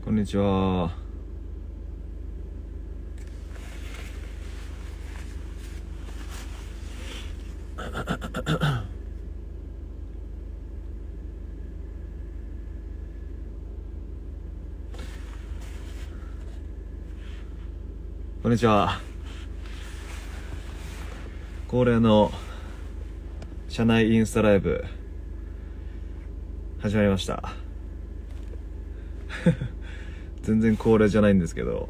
こんにちは。こんにちは。恒例の社内インスタライブ始まりました全然恒例じゃないんですけど、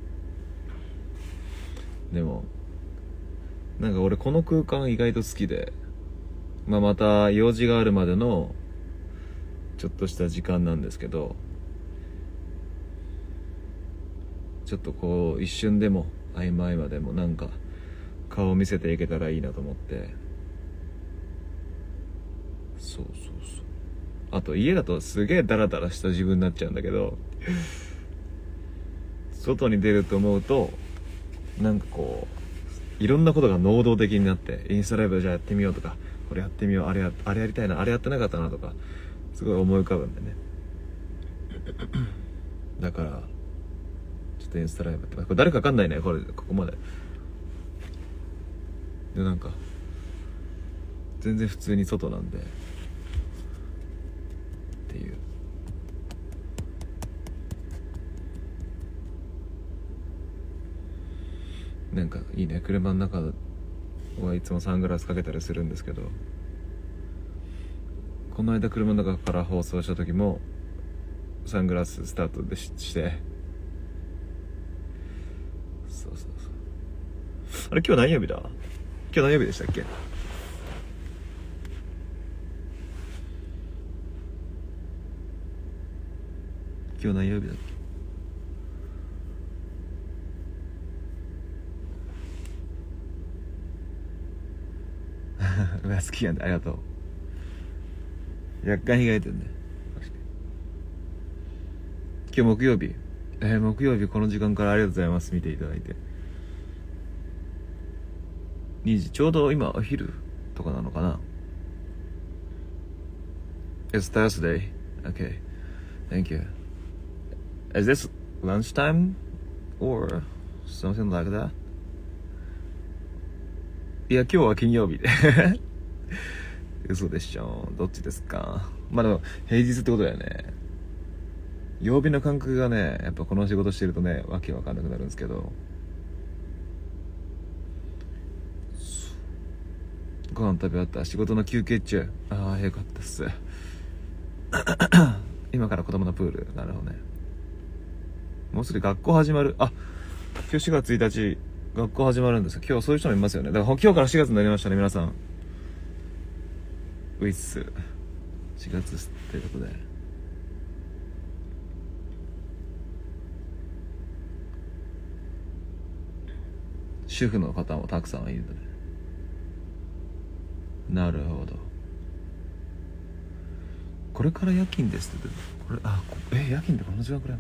でもなんか俺この空間意外と好きで、また用事があるまでのちょっとした時間なんですけど、ちょっとこう一瞬でも合間合間でもなんか顔を見せていけたらいいなと思って。そう。あと家だとすげえダラダラした自分になっちゃうんだけど、外に出ると思うとなんかこういろんなことが能動的になって、インスタライブじゃあやってみようとか、これやってみよう、あれやりたいな、あれやってなかったなとかすごい思い浮かぶんでねだからちょっとインスタライブって、これ誰かわかんないね、ここまでで、なんか全然普通に外なんでっていう。なんかいいね、車の中はいつもサングラスかけたりするんですけど、この間車の中から放送した時もサングラススタートでして、そうあれ今日何曜日だ、今日何曜日でしたっけ。今日何曜日だっけうわ好きやんで、ありがとう。若干開いてるね。今日木曜日、木曜日この時間からありがとうございます、見ていただいて。2時ちょうど今お昼とかなのかな。 It's Thursday. Okay, thank you. Is this lunchtime or something like that? いや今日は金曜日で嘘でしょ、どっちですか。まあでも平日ってことだよね。曜日の感覚がね、やっぱこの仕事してるとね、わけわかんなくなるんですけど、ご飯食べ終わった、仕事の休憩中。ああよかったっす今から子供のプール。なるほどね。もうすぐ学校始まる。あ、今日4月1日学校始まるんですよ。今日そういう人もいますよね。だから今日から4月になりましたね、皆さん。ウィッス4月ってことで、主婦の方もたくさんいるので。なるほど。これから夜勤ですって。これ夜勤ってこの時間くらい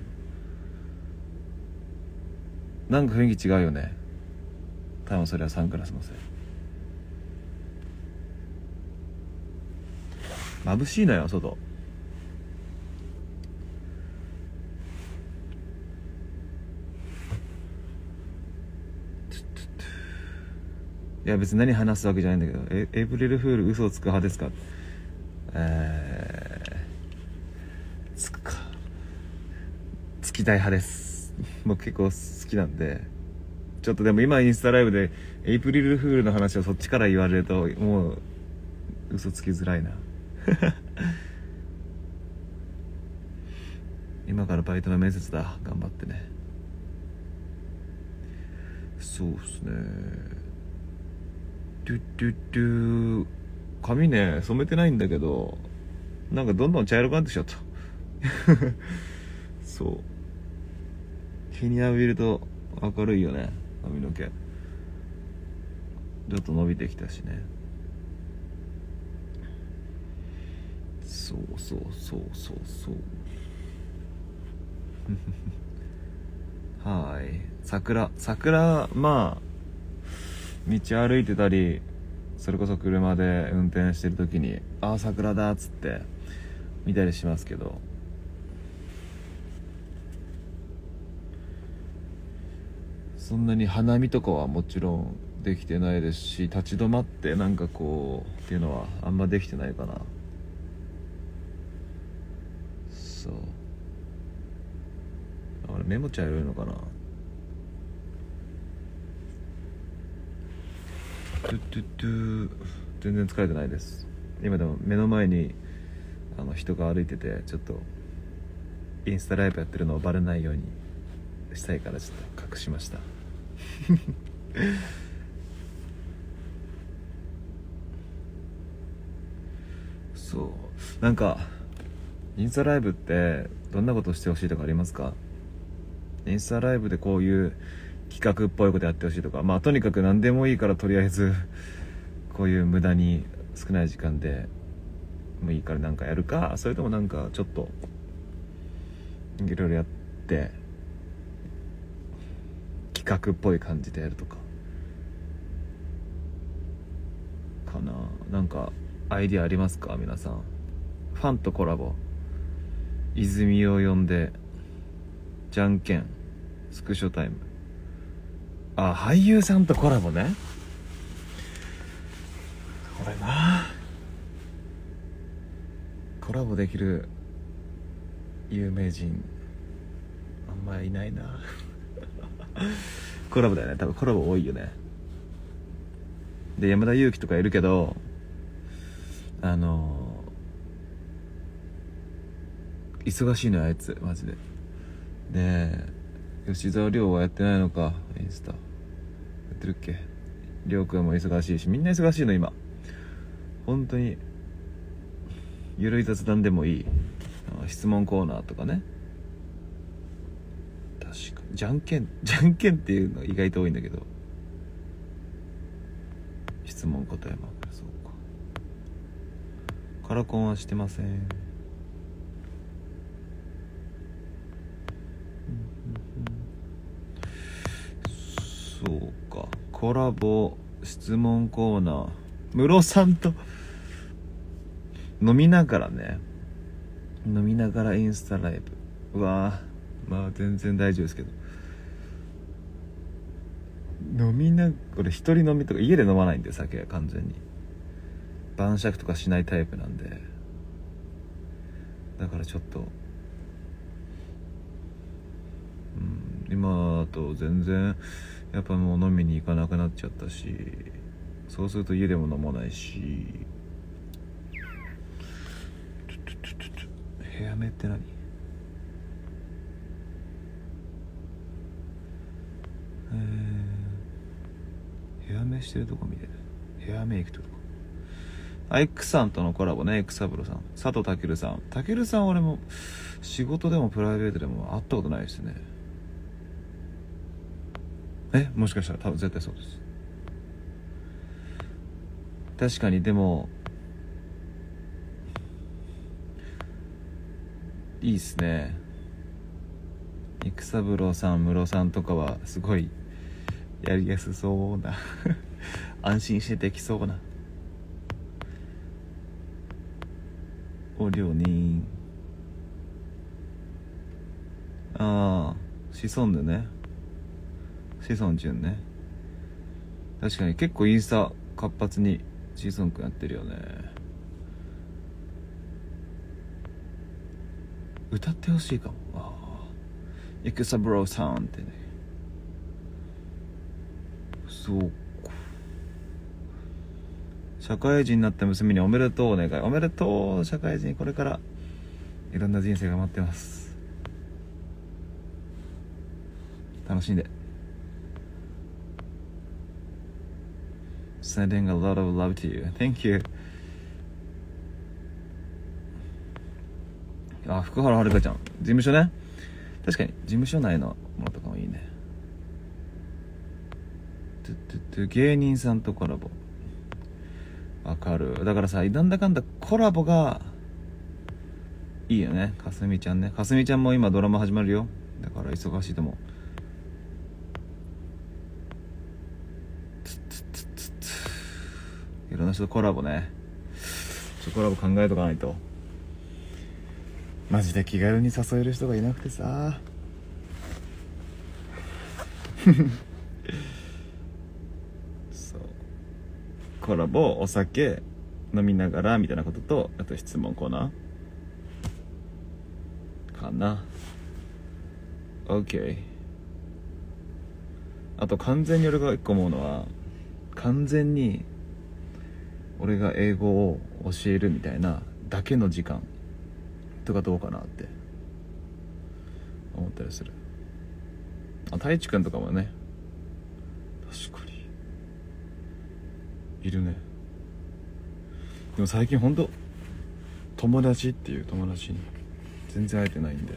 なんか雰囲気違うよね。多分それはサングラスのせい。眩しいのよ外。いや別に何話すわけじゃないんだけど、エイプリルフール嘘をつく派ですか。つくか、つきたい派です。僕結構好きなんで。ちょっとでも今インスタライブでエイプリルフールの話をそっちから言われるともう嘘つきづらいな今からバイトの面接だ、頑張ってね。そうっすね。髪ね染めてないんだけど、なんかどんどん茶色くなってきちゃったそう日に浴びると明るいよね、髪の毛ちょっと伸びてきたしね。そうはい、桜、まあ道歩いてたり、それこそ車で運転してる時に桜だっつって見たりしますけど、 そんなに花見とかはもちろんできてないですし、立ち止まってなんかこうっていうのはあんまできてないかな。そう、あれメモ茶色いのかな。トゥトゥトゥ、全然疲れてないです。今でも目の前に人が歩いてて、ちょっとインスタライブやってるのをバレないようにしたいからちょっと隠しましたそう、なんかインスタライブってどんなことしてほしいとかありますか？インスタライブでこういう企画っぽいことやってほしいとか、まあとにかく何でもいいから、とりあえずこういう無駄に少ない時間でもいいからなんかやるか、それともなんかちょっといろいろやって企画っぽい感じでやるとかかな。なんかアイディアありますか皆さん？ファンとコラボ、泉を呼んでじゃんけんスクショタイム。あ、俳優さんとコラボね。これな、コラボできる有名人あんまりいないなコラボだよね、多分コラボ多いよね。で、山田裕貴とかいるけど、忙しいのよあいつマジで。で、吉沢亮はやってないのか、インスタやってるっけ。亮君も忙しいし、みんな忙しいの今。本当にゆるい雑談でもいい、質問コーナーとかね。確かにじゃんけんっていうのが意外と多いんだけど、質問答えまくる。そうか、カラコンはしてません。そうか、コラボ質問コーナー、ムロさんと飲みながらね、飲みながらインスタライブ。うわー、まあ全然大丈夫ですけど、俺一人飲みとか家で飲まないんで、酒は完全に晩酌とかしないタイプなんで、だからちょっと今だと全然やっぱもう飲みに行かなくなっちゃったし、そうすると家でも飲まないし。ヘアメって何？ヘアメしてるとこ見てる。ヘアメイクとか。アイクさんとのコラボね。エクサブロさん、佐藤健さん。健さん俺も仕事でもプライベートでも会ったことないですね。もしかしたら多分絶対そうです。確かに。でもいいっすね。育三郎さん、室さんとかはすごいやりやすそうな安心してできそうな。お料にシソンでね、シソンちゅんね。確かに結構インスタ活発にシソンくんやってるよね。歌ってほしいかも。育三郎さんってね。そうか、社会人になった娘におめでとうお願い。おめでとう社会人、これからいろんな人生が待ってます。楽しんで。 Sending a lot of love to you. Thank you. 福原遥ちゃん、事務所ね。確かに事務所内のものとかもいいね。芸人さんとコラボ、わかる。だからさ、なんだかんだコラボがいいよね。かすみちゃんね。かすみちゃんも今ドラマ始まるよ。だから忙しいと思う。いろんな人とコラボね。コラボ考えとかないと。マジで気軽に誘える人がいなくてさコラボ、お酒飲みながらみたいなことと、あと質問コーナーかな。 OK。 あと完全に俺が一個思うのは、完全に俺が英語を教えるみたいなだけの時間とかどうかなって思ったりする。太一くんとかもね、確かにいるね。でも最近ほんと友達っていう友達に全然会えてないんで、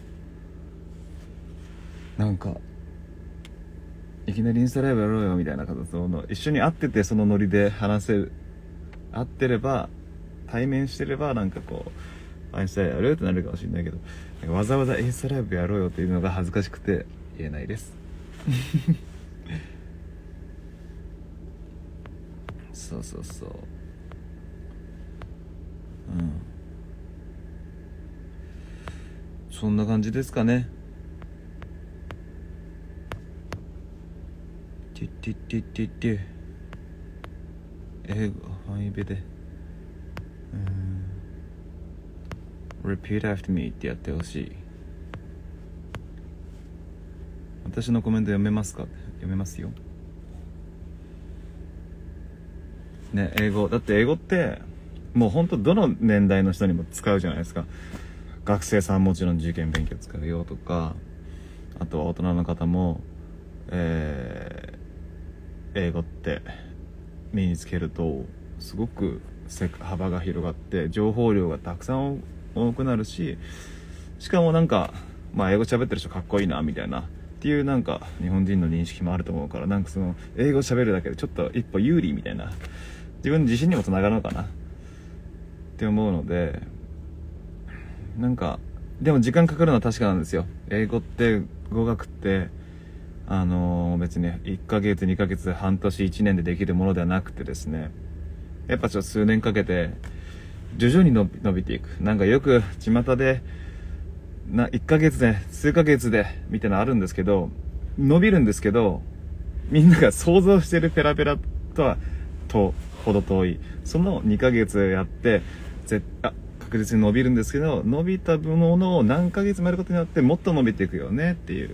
なんかいきなりインスタライブやろうよみたいな形の、一緒に会っててそのノリで話せる、会ってれば対面してればなんかこうインスタライブやろうよってなるかもしれないけど、なんかわざわざインスタライブやろうよっていうのが恥ずかしくて言えないですそうそうそう、そんな感じですかね。ティティティティティ、英語ファンイベでrepeat after me ってやってほしい。私のコメント読めますか？読めますよね。英語だって英語ってもうほんとどの年代の人にも使うじゃないですか。学生さんもちろん受験勉強使うよとか、あとは大人の方も、英語って身につけるとすごく幅が広がって情報量がたくさん多くなるし、しかもなんかまあ英語喋ってる人かっこいいなみたいなっていうなんか日本人の認識もあると思うから、なんかその英語喋るだけでちょっと一歩有利みたいな、自分の自信にもつながるのかなって思うので、なんかでも時間かかるのは確かなんですよ。英語って語学って別に1ヶ月2ヶ月半年1年でできるものではなくてですね、やっぱちょっと数年かけて徐々に伸びていく。なんかよく巷で1ヶ月で数ヶ月でみたいなのあるんですけど、伸びるんですけど、みんなが想像してるペラペラとはほど遠い。その2ヶ月やって確実に伸びるんですけど、伸びたものを何ヶ月もやることによってもっと伸びていくよねっていう、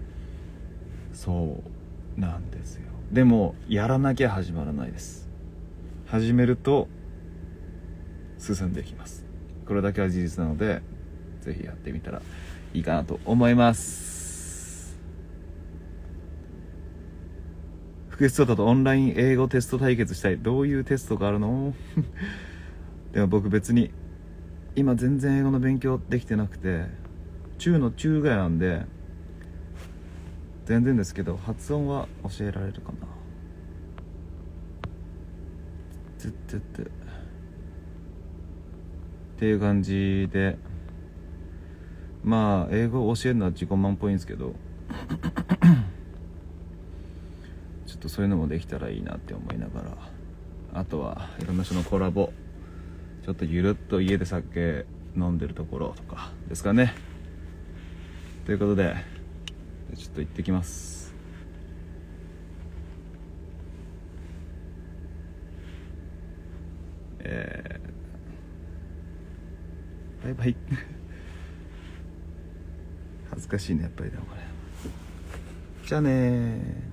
そうなんですよ。でもやらなきゃ始まらないです。始めると進んでいきます。これだけは事実なので、ぜひやってみたらいいかなと思います。福士蒼汰とオンライン英語テスト対決したい。どういうテストがあるのでも僕別に今全然英語の勉強できてなくて、中の中ぐらいなんで全然ですけど、発音は教えられるかな。っていう感じで、まあ英語を教えるのは自己満っぽいんですけどちょっとそういうのもできたらいいなって思いながら、あとはいろんな人のコラボ、ちょっとゆるっと家で酒飲んでるところとかですかね。ということでちょっと行ってきます。バイバイ恥ずかしいねやっぱり。でもこれじゃあねー。